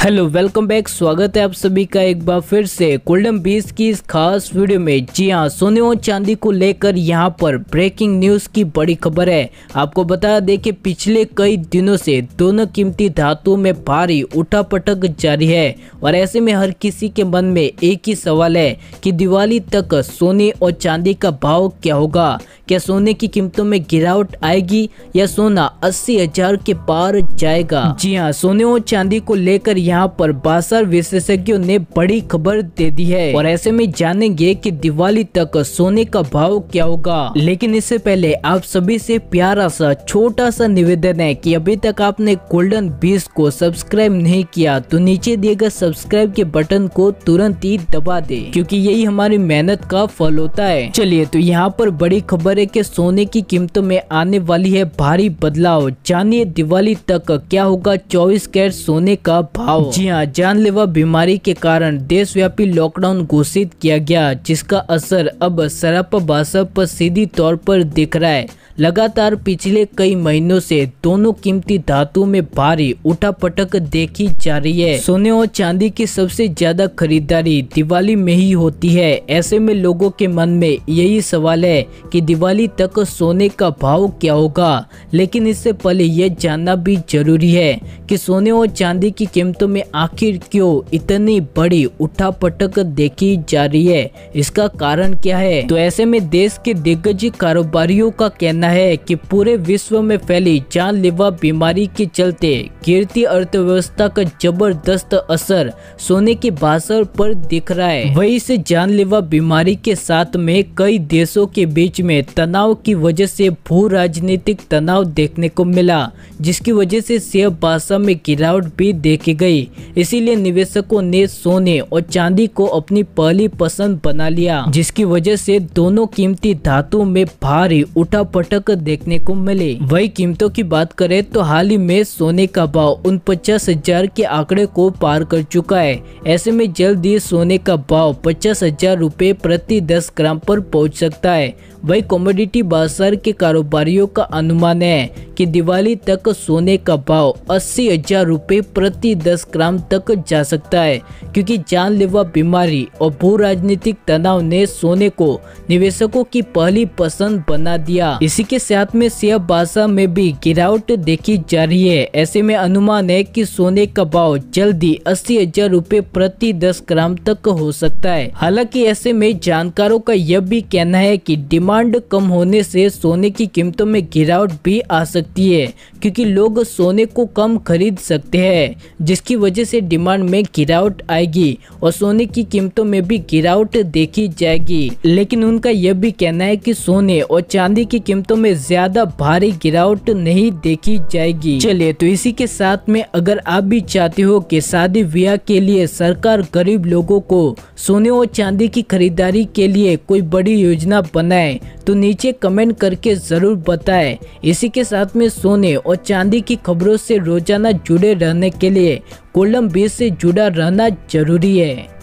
Hello welcome back. स्वागत है आप सभी का एक बार फिर से गोल्डन बीस की इस खास वीडियो में। जी हाँ, सोने और चांदी को लेकर यहाँ पर ब्रेकिंग न्यूज की बड़ी खबर है। आपको बता दें कि पिछले कई दिनों से दोनों कीमती धातुओं में भारी उठापटक जारी है और ऐसे में हर किसी के मन में एक ही सवाल है कि दिवाली तक सोने और चांदी का भाव क्या होगा। क्या सोने की कीमतों में गिरावट आएगी या सोना 80,000 के पार जाएगा। जी हाँ, सोने और चांदी को लेकर यहाँ पर बाजार विशेषज्ञों ने बड़ी खबर दे दी है और ऐसे में जानेंगे कि दिवाली तक सोने का भाव क्या होगा। लेकिन इससे पहले आप सभी से प्यारा सा छोटा सा निवेदन है कि अभी तक आपने गोल्डन बीस को सब्सक्राइब नहीं किया तो नीचे दिए गए सब्सक्राइब के बटन को तुरंत ही दबा दे, क्योंकि यही हमारी मेहनत का फल होता है। चलिए तो यहाँ पर बड़ी खबर है कि सोने की कीमतों में आने वाली है भारी बदलाव। जानिए दिवाली तक क्या होगा 24 कैरेट सोने का भाव। जी हाँ, जानलेवा बीमारी के कारण देशव्यापी लॉकडाउन घोषित किया गया, जिसका असर अब सरापा बाजार पर सीधी तौर पर दिख रहा है। लगातार पिछले कई महीनों से दोनों कीमती धातुओं में भारी उठापटक देखी जा रही है। सोने और चांदी की सबसे ज्यादा खरीदारी दिवाली में ही होती है। ऐसे में लोगों के मन में यही सवाल है कि दिवाली तक सोने का भाव क्या होगा। लेकिन इससे पहले यह जानना भी जरूरी है कि सोने और चांदी की कीमतों में आखिर क्यों इतनी बड़ी उठापटक देखी जा रही है, इसका कारण क्या है। तो ऐसे में देश के दिग्गज कारोबारियों का कहना है कि पूरे विश्व में फैली जानलेवा बीमारी के चलते गिरती अर्थव्यवस्था का जबरदस्त असर सोने के बाजार पर दिख रहा है। वहीं इस जानलेवा बीमारी के साथ में कई देशों के बीच में तनाव की वजह से भू राजनीतिक तनाव देखने को मिला, जिसकी वजह से शेयर बाजार में गिरावट भी देखी गई। इसीलिए निवेशकों ने सोने और चांदी को अपनी पहली पसंद बना लिया, जिसकी वजह से दोनों कीमती धातुओं में भारी उठापटक देखने को मिले। वही कीमतों की बात करें तो हाल ही में सोने का भाव 49,000 के आंकड़े को पार कर चुका है। ऐसे में जल्द ही सोने का भाव 50,000 रुपए प्रति 10 ग्राम पर पहुंच सकता है। वही कमोडिटी बाजार के कारोबारियों का अनुमान है कि दिवाली तक सोने का भाव 80,000 रुपए प्रति 10 ग्राम तक जा सकता है, क्योंकि जानलेवा बीमारी और भू राजनीतिक तनाव ने सोने को निवेशकों की पहली पसंद बना दिया। इसी के साथ में शेयर बाजार में भी गिरावट देखी जा रही है। ऐसे में अनुमान है कि सोने का भाव जल्दी 80,000 रुपए प्रति 10 ग्राम तक हो सकता है। हालांकि ऐसे में जानकारों का यह भी कहना है कि डिमांड कम होने से सोने की कीमतों में गिरावट भी आ सकती है, क्योंकि लोग सोने को कम खरीद सकते हैं, जिसकी वजह से डिमांड में गिरावट आएगी और सोने की कीमतों में भी गिरावट देखी जाएगी। लेकिन उनका यह भी कहना है कि सोने और चांदी की कीमतों में ज्यादा भारी गिरावट नहीं देखी जाएगी। चलिए तो इसी के साथ में अगर आप भी चाहते हो कि शादी ब्याह के लिए सरकार गरीब लोगों को सोने और चांदी की खरीदारी के लिए कोई बड़ी योजना बनाए तो नीचे कमेंट करके जरूर बताएं। इसी के साथ में सोने और चांदी की खबरों से रोजाना जुड़े रहने के लिए गोल्डन बीस से जुड़ा रहना जरूरी है।